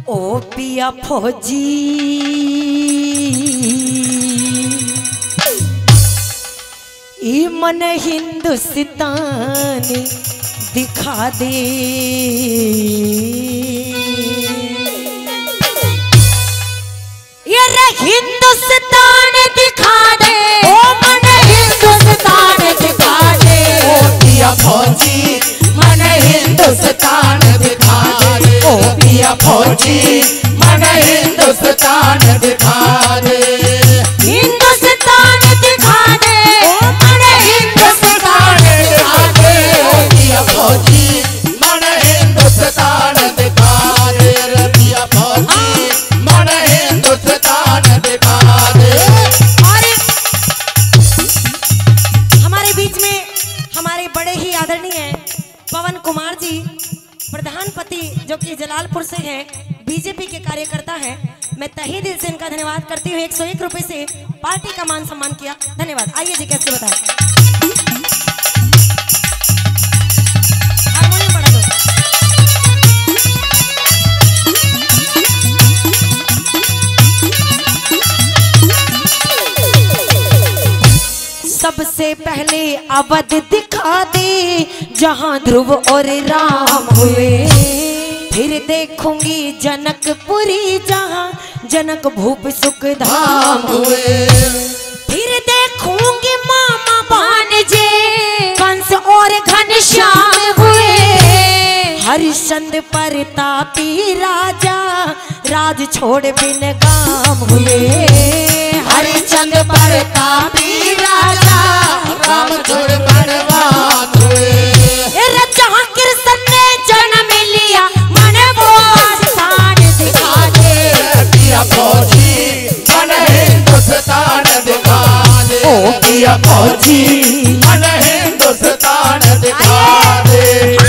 ओ पिया फौजी ई मन हिंदुस्तानी दिखा दे। ये हिंदुस्तान दिखा दे, ओ मन हिंदुस्तान दिखा दे। ओ पिया फौजी मन हिंदुस्तान दिखा दे। ओ पिया फौजी मन हिंदुस्तान दिखा दे। हिंदुस्तान दिखा दे, ओ मन हिंदुस्तान दिखा दे। ओ पिया फौजी मन हिंदुस्तान दिखा दे। पिया फौजी मन हिंदुस्तान दिखा दे। और हमारे बीच में हमारे बड़े ही आदरणीय पवन कुमार जी प्रधानपति जो कि जलालपुर से हैं, बीजेपी के कार्यकर्ता हैं। मैं तहे दिल से इनका धन्यवाद करती हूँ। 101 रुपए से पार्टी का मान सम्मान किया, धन्यवाद। आइए जी, कैसे बताएं। हारमोनियम बढ़ा दो। सबसे पहले अवध दिखा दे जहां ध्रुव और राम हुए। फिर देखूंगी जनकपुरी जहां जनक भूप सुख धाम हुए। फिर देखूंगी मामा भांजे कंस और घनश्याम हुए। हरिश्चंद्र प्रतापी राजा राज छोड़ बिन गाम हुए। हरिश्चंद्र प्रतापी राजा राम छोड़ बनवास हुए। जहाँ कृष्ण ने जन्म लिया मन वो स्थान दिखा दे। पिया फौजी मन हिंदुस्तान दिखा दे। ओ पिया फौजी मन हिंदुस्तान दिखा दे।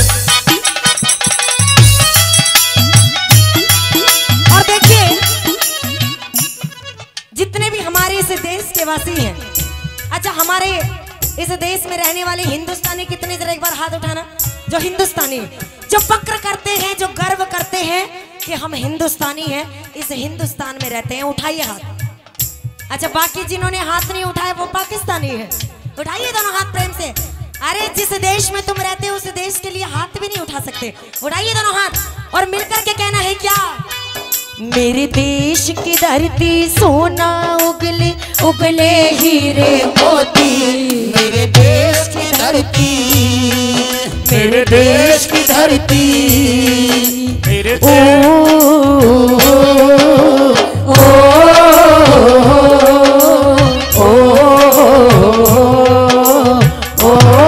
और देखिए जितने भी हमारे इस देश के वासी हैं, अच्छा हमारे इस देश में रहने वाले हिंदुस्तानी कितने, जरा एक बार हाथ उठाना। जो हिंदुस्तानी जो फक्र करते हैं, जो गर्व करते हैं कि हम हिंदुस्तानी हैं, इस हिंदुस्तान में रहते हैं, उठाइए हाथ। अच्छा बाकी जिन्होंने हाथ नहीं उठाया वो पाकिस्तानी है, उठाइए दोनों हाथ प्रेम से। अरे जिस देश में तुम रहते हो उस देश के लिए हाथ भी नहीं उठा सकते, उठाइए दोनों हाथ और मिलकर के कहना है क्या। मेरे देश की धरती सोना उगले उगले हीरे मोती। मेरे देश की धरती, मेरे देश की धरती, मेरे ओ ओ ओ ओ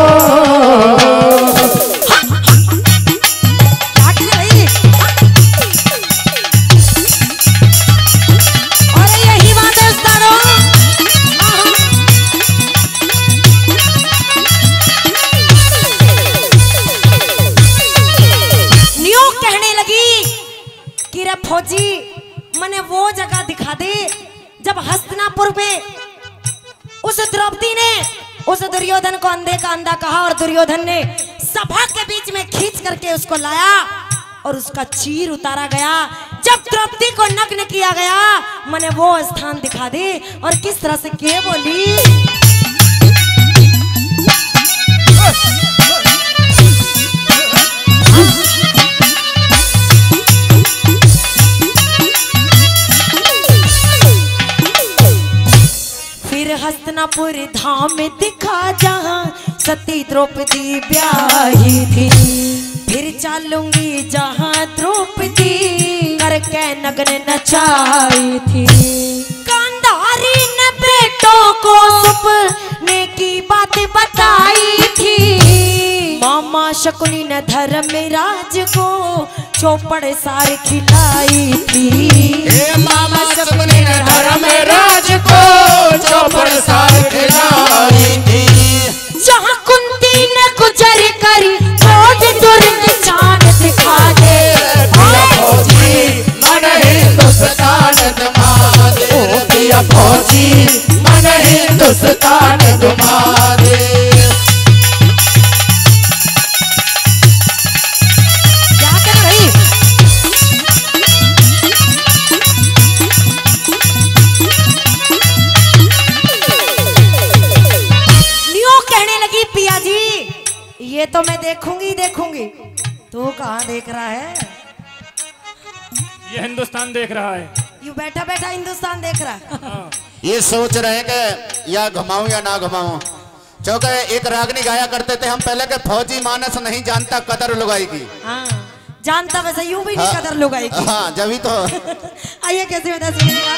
फौजी मने वो जगह दिखा दे जब हस्तिनापुर में उस द्रौपदी ने उस दुर्योधन को अंधे का अंधा कहा और दुर्योधन ने सभा के बीच में खींच करके उसको लाया और उसका चीर उतारा गया। जब द्रौपदी को नग्न किया गया मने वो स्थान दिखा दे। और किस तरह से के बोली, हस्तिनापुर धाम दिखा जहाँ सती द्रौपदी ब्याही थी। फिर चलूंगी जहाँ द्रौपदी करके नग्न नचाई थी। गांधारी ने बेटों को सपने की बात बताई थी। मामा शकुनी ने धर्मराज को चौपड़ सार खिलाई थी। मामा शकुनी ने धर्मराज को चौपड़ सार खिलाई थी। जहाँ कुंती ने गुजर करी रोज दुर्ग चांद दिखा दे। फौजी मन हिंदुस्तान दिखा दे। ओ पिया फौजी मन हिंदुस्तान दिखा दे। क्या कर रही देखूंगी देखूंगी। तू कहाँ देख रहा है? ये हिंदुस्तान देख रहा है। यू बैठा बैठा हिंदुस्तान देख रहा है। ये सोच रहे हैं कि या घुमाऊं या ना घुमाऊं। क्योंकि एक रागनी गाया करते थे हम पहले के फौजी मानस नहीं जानता कदर लुगाई की। हाँ, जानता वैसे यूं भी नहीं कदर लुगाई की। हाँ जब तो आइए कैसे बता सुनिएगा।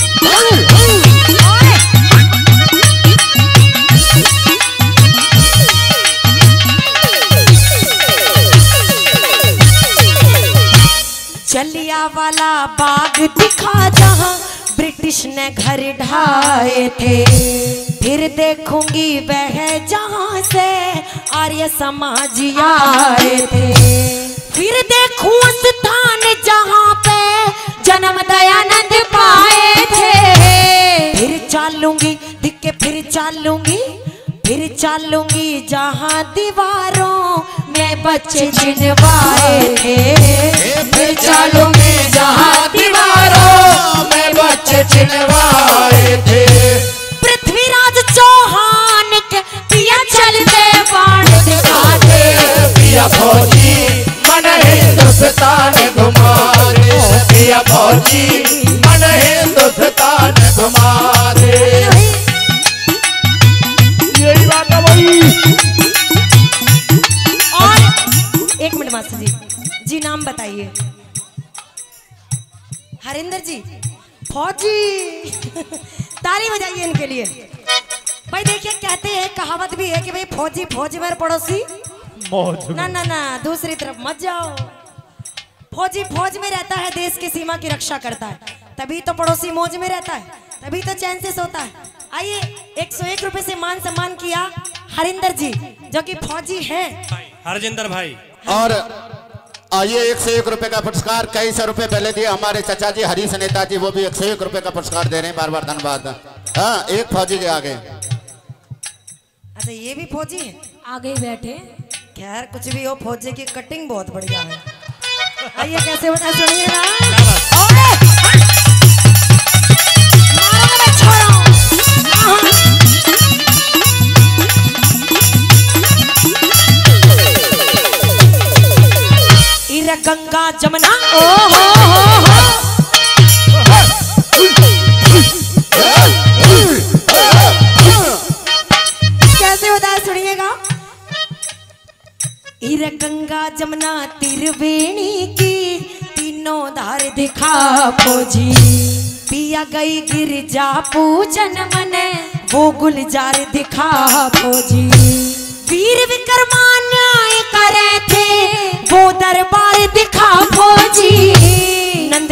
जलियांवाला बाग दिखा जहां ब्रिटिश ने घर ढाए थे, फिर देखूंगी वह जहां से आर्य समाज आए थे। फिर देखूं स्थान जहां पे जन्म दयानंद पाए थे। फिर चालूंगी दिख के फिर चालूंगी जहां दीवारों में बच्चे जिनवाए थे। फिर चलूंगी जहां दीवारों में बच्चे चिनवाए थे। पृथ्वीराज चौहान के पिया चलते बाण दिखाते। पिया फौजी मन हिंदुस्तान घुमा दे। पिया फौजी मन हिंदुस्तान घुमा दे। यही बात है भाई। और एक मिनट मास्टर जी नाम बताइए। हरिंदर जी फौजी। ताली बजाइए इनके लिए। भाई देखिए कहते हैं कहावत भी है कि भाई फौजी फौज में पड़ोसी मौज में। ना ना ना दूसरी तरफ मत जाओ। फौजी फौज में रहता है, देश की सीमा की रक्षा करता है, तभी तो पड़ोसी मौज में रहता है, तभी तो चैन से सोता है। आइए 101 रुपए से मान सम्मान किया हरिंदर जी जो कि फौजी हैं। हरजिंदर भाई। और आइए 101 रुपए का पुरस्कार कई सौ रुपए पहले दिए हमारे चाचा जी हरीश नेताजी, वो भी 101 रुपए का पुरस्कार दे रहे हैं। बार बार धन्यवाद। हाँ एक फौजी के आगे। अच्छा ये भी फौजी है आगे बैठे। खैर कुछ भी हो फौजी की कटिंग बहुत बढ़िया है। आइए कैसे बता सुनिएगा। गंगा जमुना ओ हो। कैसे होता है सुनिएगा। इर गंगा जमुना त्रिवेणी की तीनों धार दिखा फौजी। पिया गई गिरजा पूजन मने वो गुलजार दिखा फौजी। वीर विक्रमान्याय करे थे वो दरबार दिखा फौजी। नंद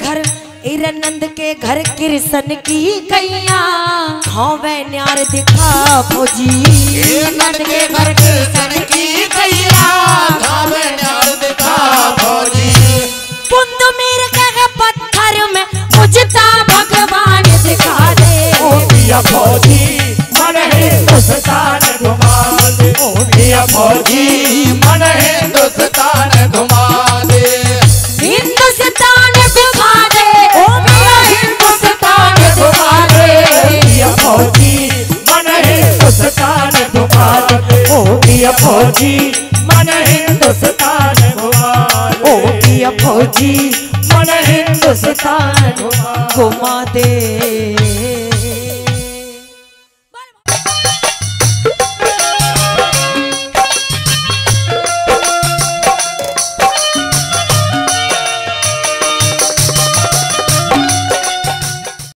के घर कृष्ण की कैया खावे न्यार दिखा फौजी। नंद के घर कृष्ण की कैया खावे न्यार दिखा फौजी। बुंद मेरे के पत्थर में पूजता भगवान दिखा दे। ओ पिया फौजी मन हिंदुस्तान घुमा दे। ओ पिया फौजी मन हिंदुस्तान घुमा दे। हिंदुस्तान दिखा दे। ओ मेरा हिंदुस्तान दिखा दे। पिया फौजी मन हिंदुस्तान घुमा दे। ओ पिया फौजी मन हिंदुस्तान घुमा दे। ओ पिया फौजी मन हिंदुस्तान घुमा दे।